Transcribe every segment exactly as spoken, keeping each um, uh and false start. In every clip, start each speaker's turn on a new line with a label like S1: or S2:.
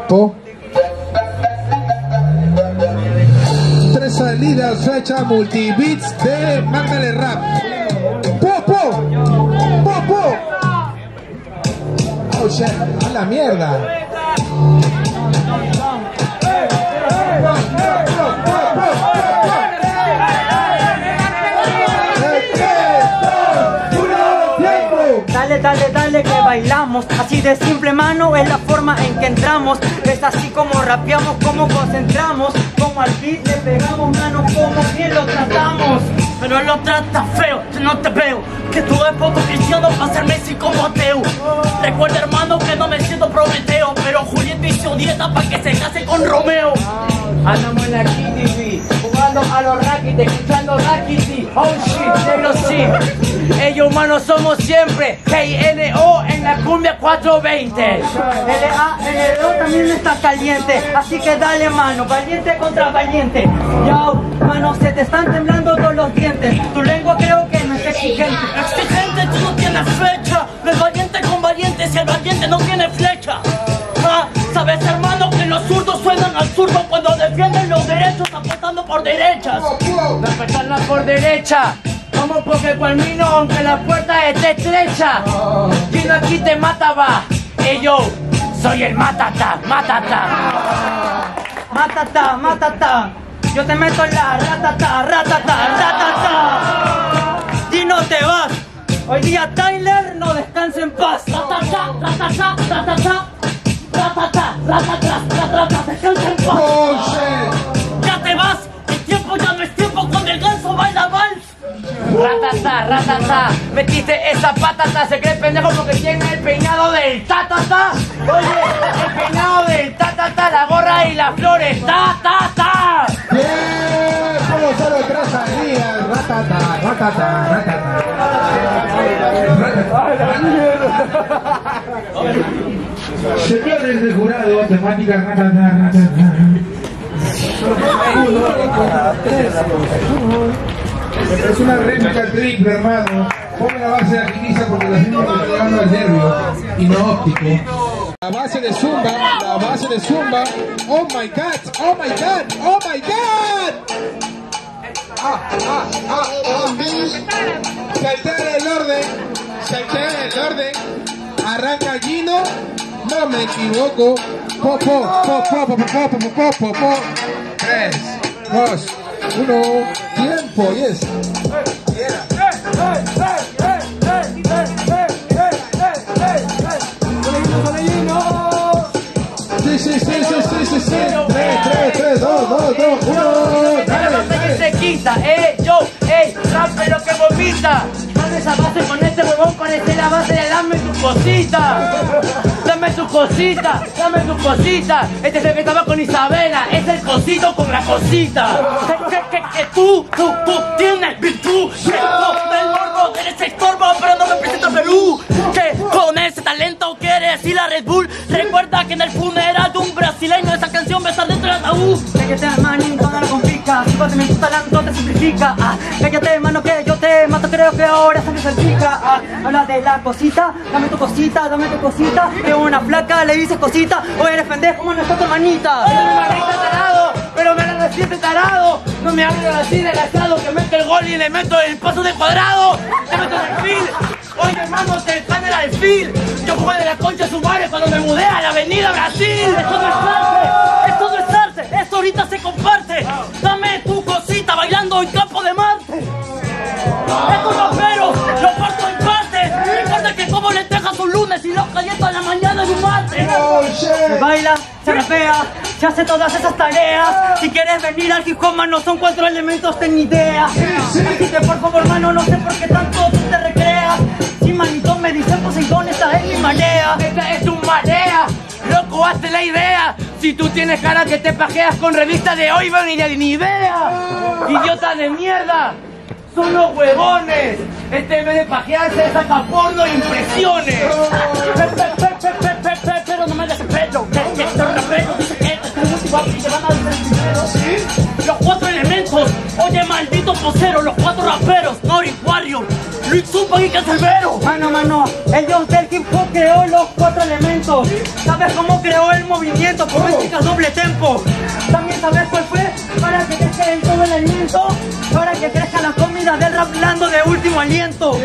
S1: Po. Tres salidas, fecha multibits de Mándale Rap. Po, po. Po, po. Oh shit, a la mierda.
S2: Dale, dale, dale que bailamos. Así de simple, mano, es la forma en que entramos. Es así como rapeamos, como concentramos. Como al beat le pegamos, mano, como bien lo tratamos. Pero lo trata feo, yo no te veo. Que tú es poco cristiano para ser Messi como ateo. Recuerda, hermano, que no me siento Prometeo, pero Julieta hizo dieta para que se case con Romeo. Andamos en la K T V, jugando a los Rakiti, escuchando Rakiti. Oh shit, negro shit. Ellos humanos somos siempre K N O en la cumbia cuatrocientos veinte. L A N O también está caliente. Así que dale, mano, valiente contra valiente. Yo, mano, se te están temblando todos los dientes. Tu lengua creo que no es exigente. Exigente, tú no tienes fecha. No es valiente con valiente si el valiente no tiene flecha. Ah, sabes, hermano, que los zurdos suenan al zurdo cuando defienden los derechos apostando por derechas. Respetarla por derecha. Como porque Palmino, aunque la puerta esté estrecha. Gino aquí te mata, va. Y yo soy el matata, matata. Matata, matata. Yo te meto en la ratata, ratata, ratata. Gino, te vas. Hoy día Tyler no descansa en paz. Ratata, ratata, ratata. Ratata, ratata, ratata. Descansa en paz. Ya te vas. El tiempo ya no es tiempo cuando el ganso baila vals. Ratata, ratata, metiste esa patata, se cree pendejo porque tiene el peinado del tatata. Oye, el peinado del tatata, la gorra y las flores, ta, ta, ta.
S1: Bien, solo solo tres salidas, ratata, ratata, ratata. Señores del jurado, temática ratata, ratata. Es una réplica triple, hermano. Ponme la base de agiliza porque la gente está llegando al nervio y no óptico. La base de zumba, la base de zumba. Oh my god, oh my god, oh my god. Ah, ah, ah, ah. Se altera el orden, se altera el orden. Arranca Gino, no me equivoco. Po, po, po, po, po, po, po, po, po, po. Tres, dos, uno, tiempo, yes. Sí, sí, sí, sí, sí, sí, sí. tres, tres, tres, dos, dos, dos, uno.
S2: Dale, dale. Se quita, eh, yo, ey, rapero que vomita. Dame esa base con este huevón, con este la base de dame tu cosita. Dame tu cosita, dame tu cosita. Este es el que estaba con Isabela, es el cosito con la cosita. Que, que, que tú, tú, tú tienes virtud. Que tú del morbo eres estorbo, pero no representa Perú. Que con ese talento quieres ir a Red Bull. Recuerda que en el funeral de un brasileño esa canción va a estar dentro del ataúd. Cállate, manito, no lo complica. Si vos me gusta talento te simplifica. Ah, cállate, mano, que yo te mato, creo que ahora se me salpica. Ah, habla de la cosita, dame tu cosita, dame tu cosita. Que una flaca le dices cosita, o eres pendejo, mano, está tu hermanita. Eres mi hermanita tarado, pero me la siempre tarado. No me hables así, desgraciado, que mete el gol y le meto el paso de cuadrado. Le meto el alfil. Oye, hermano, te están en el alfil. Yo jugué de la concha a su madre cuando me mudé a la avenida Brasil. Esto no es arte, esto no es arte, esto ahorita se comparte. Dame tu cosita bailando en Campo de Marte. Estos raperos los parto en partes. No importa que como lentejas un lunes y los caliento a la mañana en un martes. Se baila, se rapea, se hace todas esas tareas. Si quieres venir al hip hop, mano, son cuatro elementos, ten idea. Así que por favor, mano, no sé por qué tanto tú te recreas. Si manito me dice Poseidón, esta es mi marea. Esta es tu marea. Loco, hazte la idea. Si tú tienes cara que te pajeas con revistas de hoy, van ni de ni idea. Idiota de mierda. Son los huevones. Este en vez de pajearse saca porno e impresiones. Pero no me desespero. Que estos raperos dicen que este es el último y te van a decir primero. Los cuatro elementos. Oye, maldito posero. Los cuatro raperos. Nori, Warrior, Luis Zumba y Cancelbero. Mano, mano. El dios del hip carajo creó los cuatro elementos? ¿Sabes cómo creó el movimiento? Por música doble tempo. También sabes cuál fue para que crezca en todo el aliento, para que crezca la comida del rap blando de último aliento.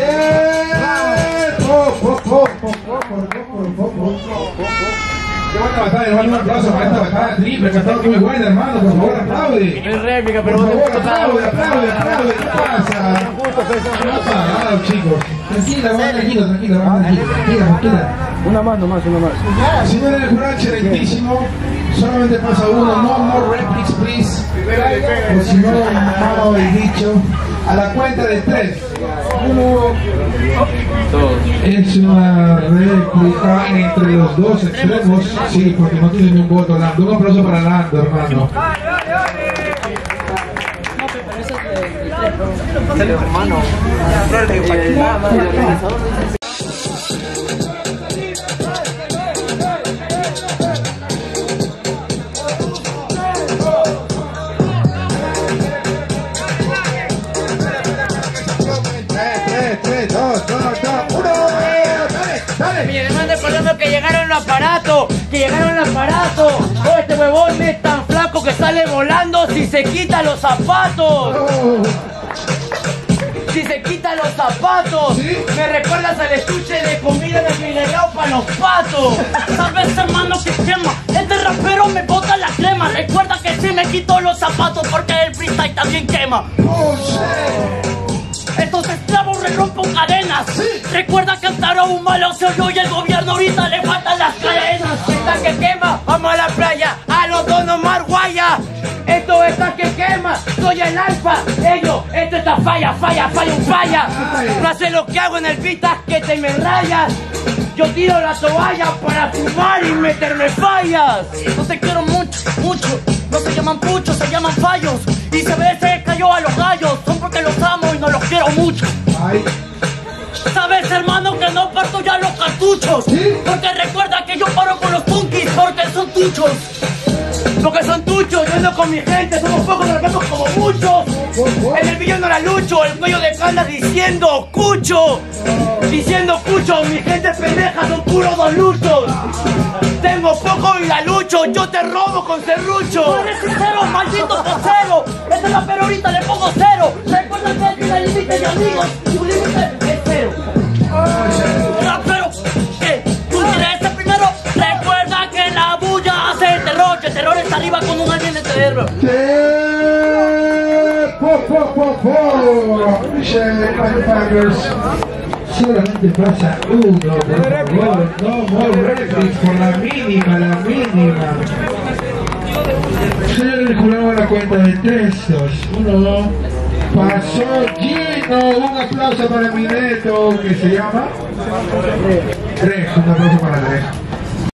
S1: Qué buena batalla, hermano, un aplauso para esta batalla triple, que ha estado muy buena, hermano, por favor, aplaude.
S2: Es réplica, pero
S1: por favor, aplaude, aplaude, aplaude, ¿qué pasa? No ha parado, chicos. Tranquila, vamos, tranquila, tranquila, vamos, tranquila, tranquila, tranquila.
S3: Una más, nomás, una más.
S1: Señores del jurado excelentísimo, solamente pasa uno, no more replics, please. O si no, no he dicho. A la cuenta de tres. Uno. Es una réplica entre los dos extremos. Sí, porque no tiene ni un voto, Lando. Un aplauso para Lando, hermano.
S2: Mi hermano, recordando que llegaron los aparatos, que llegaron los aparatos. Oh, este huevón es tan flaco que sale volando si se quita los zapatos. Si se quita los zapatos, ¿sí? Me recuerdas al estuche de comida de mineral para los patos. Sabes, hermano, que quema. Este rapero me bota la crema. Recuerda que si me quito los zapatos porque el freestyle también quema.
S1: Oh, shit.
S2: Estos esclavos rompen cadenas. ¿Sí? Recuerda que hasta un malo se oyó y el gobierno ahorita le faltan las cadenas. Esta que quema, vamos a la playa, a los donos Marguaya. Esto está que quema, soy el alfa. Ellos, esto está falla, falla, falla, un falla. No hace lo que hago en el beat, que te me rayas. Yo tiro la toalla para fumar y meterme fallas. No te quiero mucho, mucho. No se llaman puchos, se llaman fallos. Y se ve se cayó a los gallos. Son porque los amo y no los quiero mucho.
S1: Ay.
S2: Sabes, hermano, que no parto ya los cartuchos. ¿Sí? Porque recuerda que yo paro con los punkis porque son tuchos. Porque son tuchos, yo ando con mi gente, somos pocos, nos vemos como muchos. En el video no la lucho, el cuello de canda diciendo cucho. Diciendo cucho, mi gente pendeja, son puros dos luchos. Tengo poco y la lucho, yo te robo con serrucho. Tú eres sincero, maldito posero. Este rapero ahorita le pongo cero. Recuerda que hay límite de amigos, tu límite es cero. Rapero, ¿qué? ¿Tú quieres ser primero? Recuerda que la bulla hace el terror, que el terror está arriba con un alien de terror.
S1: Po, po, po, po. Solamente pasa uno, por favor, no more replics por la mínima, la mínima. Señor el jurado a la cuenta de tres, dos, uno, dos. Pasó Gino, un aplauso para mi neto que se llama Rex, un aplauso para Rex.